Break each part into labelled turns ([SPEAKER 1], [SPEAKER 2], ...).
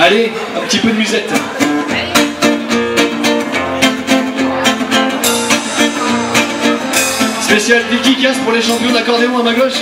[SPEAKER 1] Allez, un petit peu de musette. Spécial Vicky Casse pour les champions d'accordéon à ma gauche.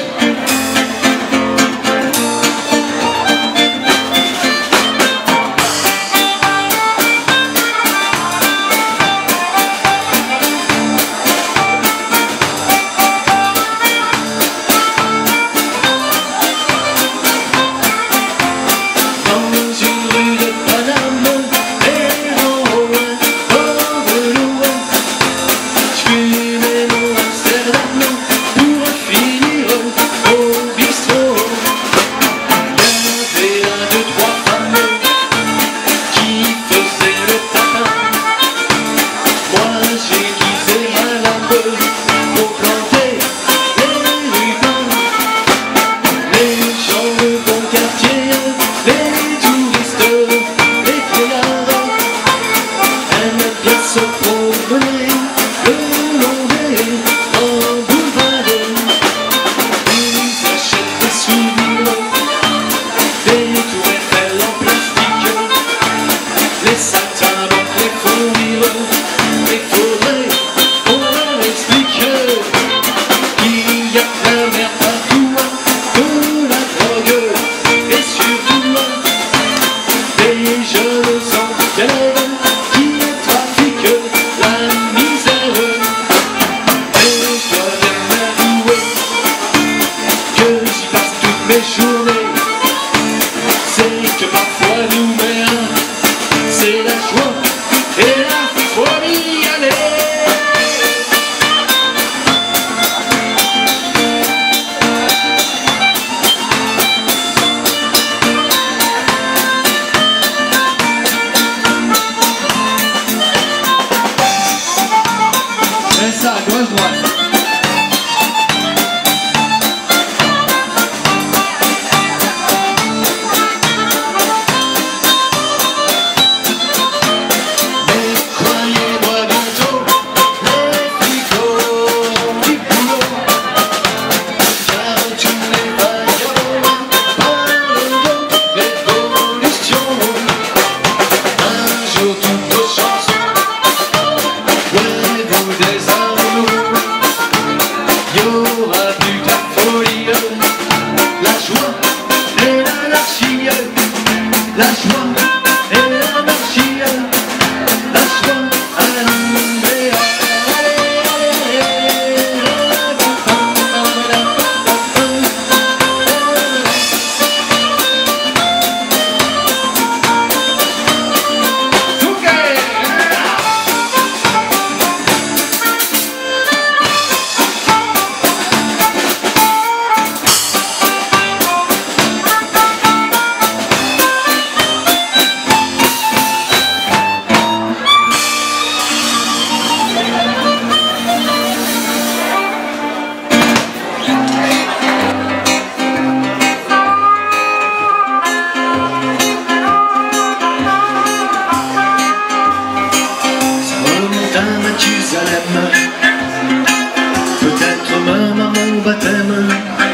[SPEAKER 2] Peut-être même à mon baptême.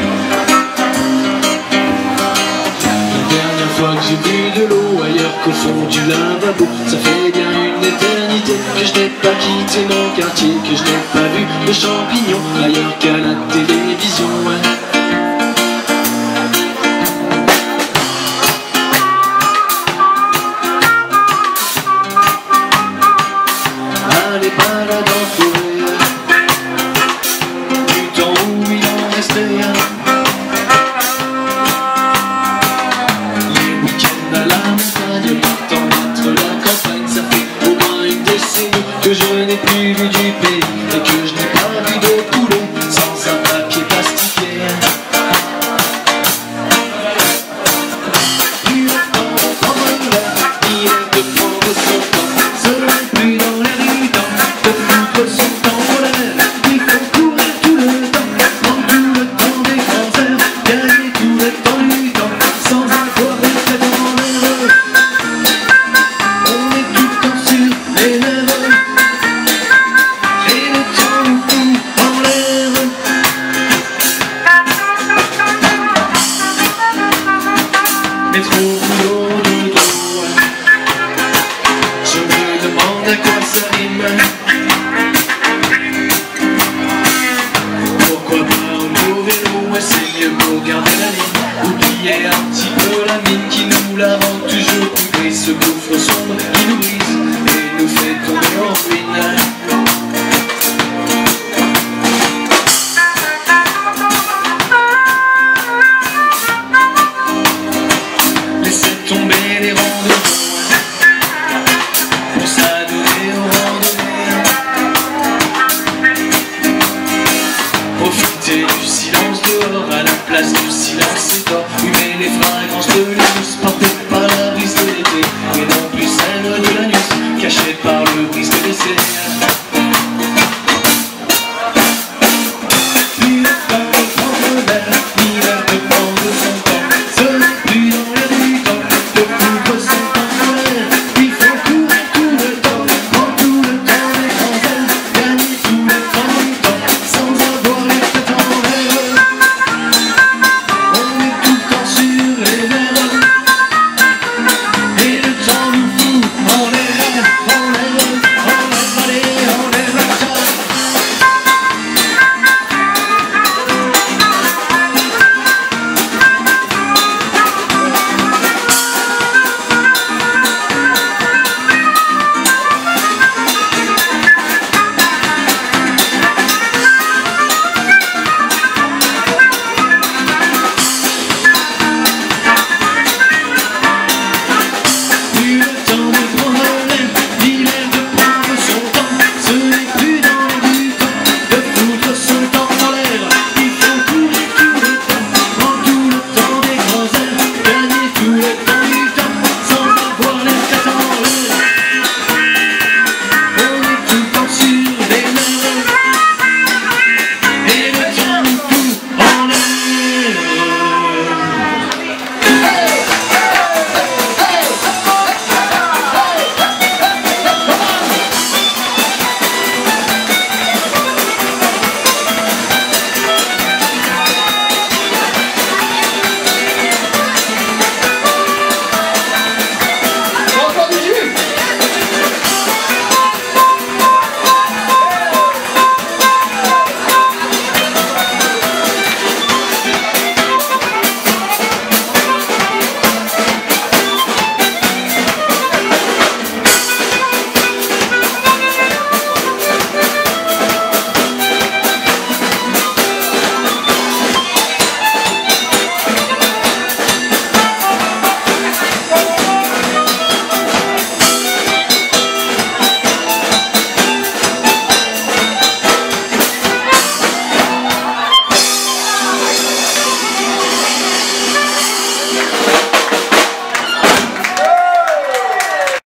[SPEAKER 2] La dernière fois que j'ai vu de l'eau ailleurs qu'au fond du lavabo, ça fait bien une éternité que je n'ai pas quitté mon quartier, que je n'ai pas vu de champignons ailleurs qu'à la télévision. Allez, balade en forêt, du temps où il en restait. Les week-ends à la montagne, partant battre la campagne, ça fait au moins une décennie que je n'ai plus vu du pays et que je n'ai pas vu de poulet sans un papier plastiqué. Il est temps de prendre l'air, il est de prendre son temps, ce n'est plus dans les rues de foutre son temps en l'air. Il faut courir tout le temps, prendre tout le temps des grands airs, gagner tout le temps du temps, sans avoir les têtes en l'air. On est tout le temps sur les lèvres, et le temps nous place du silence et d'or.